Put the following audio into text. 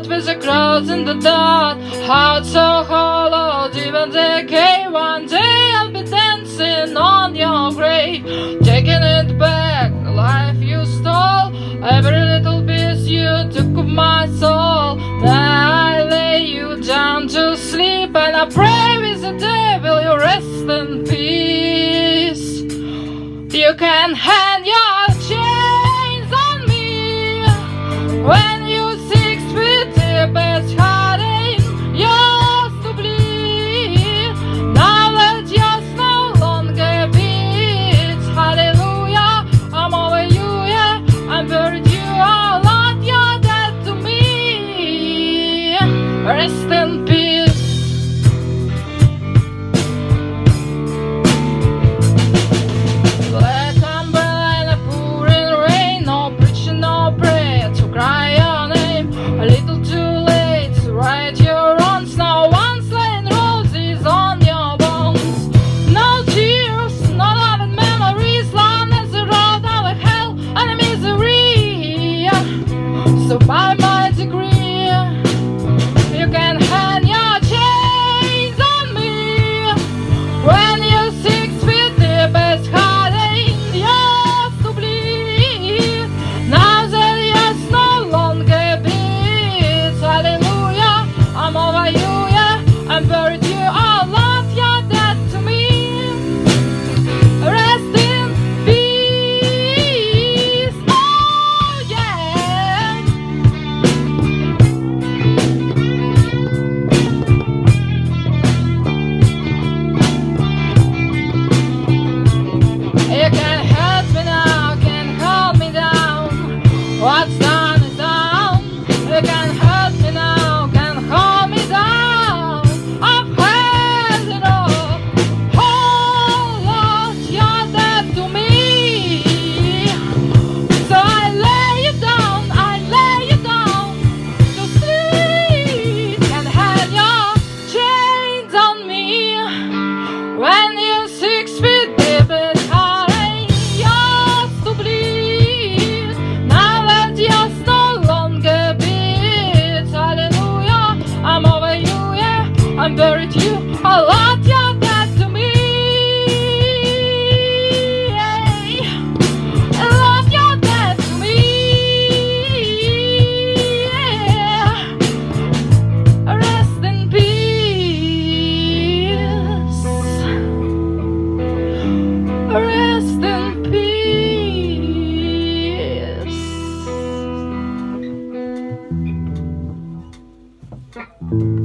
out with the crowds in the dark. Heart so hollow, even decay. One day I'll be dancing on your grave, taking it back, the life you stole. Every little piece you took of my soul. Now I lay you down to sleep, and I pray with the devil you rest in peace. You can hang your chains on me when you 6 feet deep as heartache yours to bleed. Now that yours no longer beats, hallelujah, I'm over you, yeah, I'm buried you, oh Lord, you're dead to me. Rest in peace. So by my degree, you can hang your chains on me when you're 6 feet deep as heartache yours to bleed. Now that yours no longer beats, hallelujah, I'm over you, yeah, I'm buried you, oh Lord, you're dead to me. Rest in peace, oh yeah. You can hurt me now, can hold me down. What's done is done. You can hurt me now, can hold me down. I've had it all. Oh Lord, you're dead to me. So I lay you down to sleep. Can hang your chains on me when you're 6 feet deep in heartache yours to bleed. Now that yours no longer beats, hallelujah, I'm over you, yeah, I'm buried you, oh Lord, you're dead to me. Lord, you're dead to me. Rest in peace. Rest in peace.